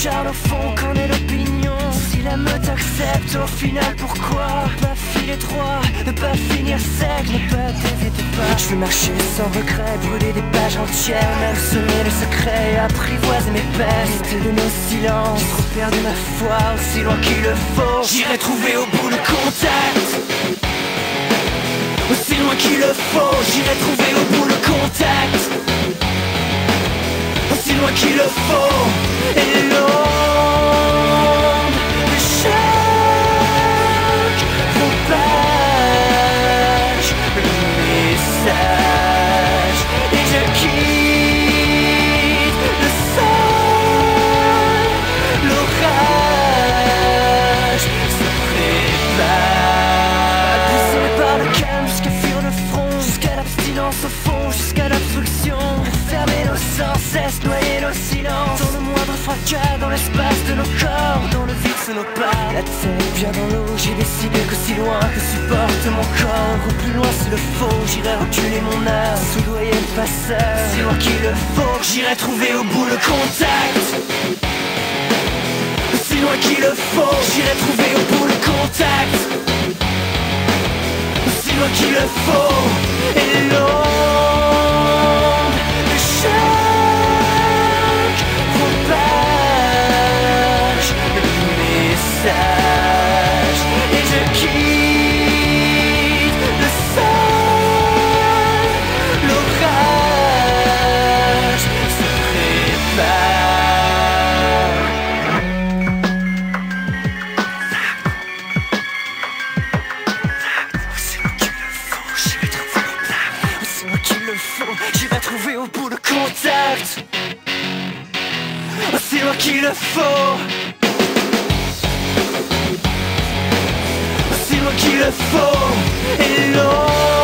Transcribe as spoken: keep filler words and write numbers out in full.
s'acharne au fond, qu'en est l'opinion? Si la meute accepte, au final pourquoi pas filer droit, ne pas finir sec, ne pas dévier tes pas? Je vais marcher sans regret, brûler des pages entières, même semer le secret, apprivoiser mes peines, éviter de nos silences. J'ai trop perdu ma foi, aussi loin qu'il le faut. J'irai trouver au bout le contact, aussi loin qu'il le faut. J'irai trouver au bout le contact, aussi loin qu'il le faut. Et l'onde de chaque propage le message, et je quitte le sol. L'orage se prépare, descendre par le calme jusqu'à fuir le front, jusqu'à l'abstinence au fond, jusqu'à l'absolution. Fermer nos sans cesse, noyer nos silences dans le moindre fracas, dans l'espace de nos corps, dans le vide sous nos pas. La tête bien dans l'eau, j'ai décidé qu'aussi loin que supporte mon corps, au plus loin s'il le faut, j'irai reculer mon âme, soudoyer le passeur, si loin qu'il le faut. J'irai trouver au bout le contact, aussi loin qu'il le faut. J'irai trouver au bout le contact, aussi loin qu'il le faut. Et l'onde de chaque propage le message, et je quitte le sol. L'orage se prépare. C'est moi qu'il le faut, j'irai trouver au bout. C'est moi qu'il le faut, j'irai trouver au bout le contact, c'est moi qu'il le faut. C'est moi qu'il le faut. Et l'eau